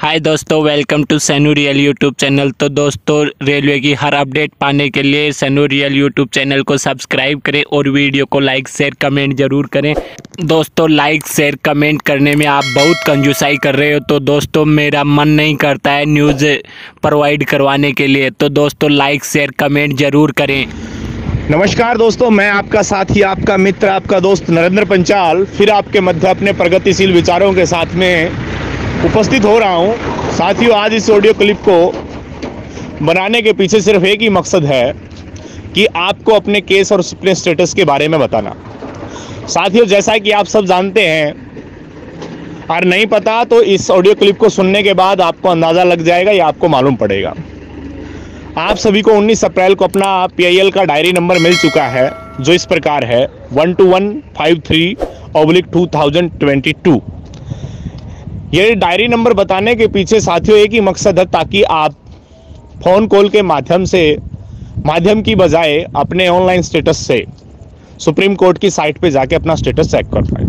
हाय दोस्तों, welcome to Sainu real YouTube channel. तो दोस्तों, रेलवे की हर अपडेट पाने के लिए सैनू रियल यूट्यूब चैनल को सब्सक्राइब करें और वीडियो को लाइक शेयर कमेंट ज़रूर करें। दोस्तों, लाइक शेयर कमेंट करने में आप बहुत कंजूसाई कर रहे हो, तो दोस्तों मेरा मन नहीं करता है न्यूज़ प्रोवाइड करवाने के लिए। तो दोस्तों, लाइक शेयर कमेंट ज़रूर करें। नमस्कार दोस्तों, मैं आपका साथी, आपका मित्र, आपका दोस्त नरेंद्र पंचाल फिर आपके मध्य अपने प्रगतिशील विचारों के साथ में उपस्थित हो रहा हूं। साथियों, आज इस ऑडियो क्लिप को बनाने के पीछे सिर्फ एक ही मकसद है कि आपको अपने केस और अपने स्टेटस के बारे में बताना। साथियों, जैसा कि आप सब जानते हैं और नहीं पता तो इस ऑडियो क्लिप को सुनने के बाद आपको अंदाज़ा लग जाएगा या आपको मालूम पड़ेगा। आप सभी को 19 अप्रैल को अपना PIL का डायरी नंबर मिल चुका है, जो इस प्रकार है 12153/2022। ये डायरी नंबर बताने के पीछे साथियों एक ही मकसद है, ताकि आप फ़ोन कॉल के माध्यम की बजाय अपने ऑनलाइन स्टेटस से सुप्रीम कोर्ट की साइट पे जाके अपना स्टेटस चेक कर पाए।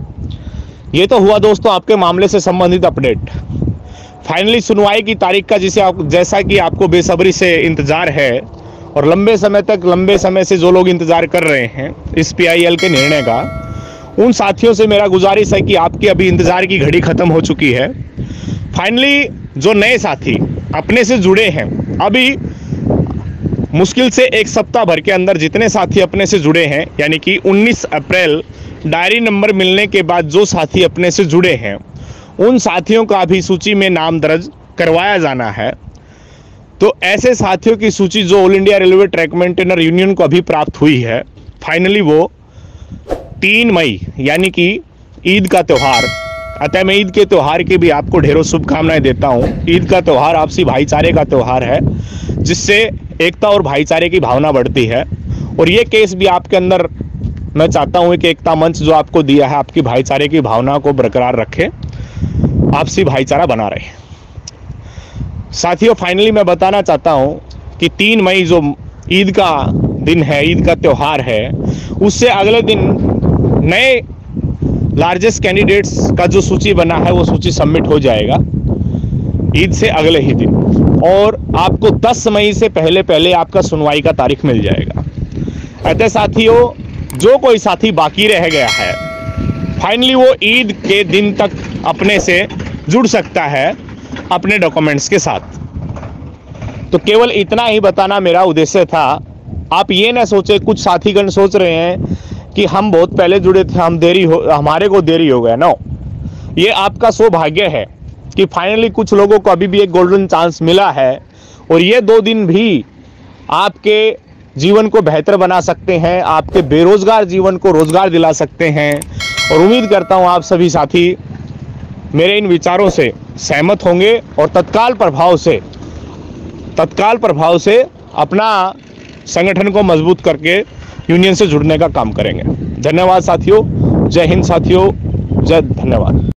ये तो हुआ दोस्तों आपके मामले से संबंधित अपडेट। फाइनली सुनवाई की तारीख का जैसा कि आपको बेसब्री से इंतज़ार है और लंबे समय से जो लोग इंतज़ार कर रहे हैं इस PIL के निर्णय का, उन साथियों से मेरा गुजारिश है कि आपकी अभी इंतज़ार की घड़ी ख़त्म हो चुकी है। फाइनली जो नए साथी अपने से जुड़े हैं, अभी मुश्किल से एक सप्ताह भर के अंदर जितने साथी अपने से जुड़े हैं, यानी कि 19 अप्रैल डायरी नंबर मिलने के बाद जो साथी अपने से जुड़े हैं, उन साथियों का अभी सूची में नाम दर्ज करवाया जाना है। तो ऐसे साथियों की सूची जो All India Railway Track Maintainer Union को अभी प्राप्त हुई है, फाइनली वो 3 मई यानी कि ईद का त्यौहार। अतः मैं ईद के त्यौहार की भी आपको ढेरों शुभकामनाएं देता हूं। ईद का त्यौहार आपसी भाईचारे का त्यौहार है, जिससे एकता और भाईचारे की भावना बढ़ती है। और ये केस भी आपके अंदर मैं चाहता हूं कि एकता मंच जो आपको दिया है, आपकी भाईचारे की भावना को बरकरार रखे, आपसी भाईचारा बना रहे। साथियों, फाइनली मैं बताना चाहता हूं कि 3 मई जो ईद का दिन है, ईद का त्यौहार है, उससे अगले दिन नए लार्जेस्ट कैंडिडेट्स का जो सूची बना है वो सूची सबमिट हो जाएगा ईद से अगले ही दिन, और आपको 10 मई से पहले आपका सुनवाई का तारीख मिल जाएगा। अतः साथियों, जो कोई साथी बाकी रह गया है, फाइनली वो ईद के दिन तक अपने से जुड़ सकता है अपने डॉक्यूमेंट्स के साथ। तो केवल इतना ही बताना मेरा उद्देश्य था। आप ये ना सोचे, कुछ साथीगण सोच रहे हैं कि हम बहुत पहले जुड़े थे, हमारे को देरी हो गया। नो, ये आपका सौभाग्य है कि फाइनली कुछ लोगों को अभी भी एक गोल्डन चांस मिला है, और ये 2 दिन भी आपके जीवन को बेहतर बना सकते हैं, आपके बेरोजगार जीवन को रोजगार दिला सकते हैं। और उम्मीद करता हूँ आप सभी साथी मेरे इन विचारों से सहमत होंगे और तत्काल प्रभाव से अपना संगठन को मजबूत करके यूनियन से जुड़ने का काम करेंगे। धन्यवाद साथियों। जय हिंद साथियों। जय धन्यवाद।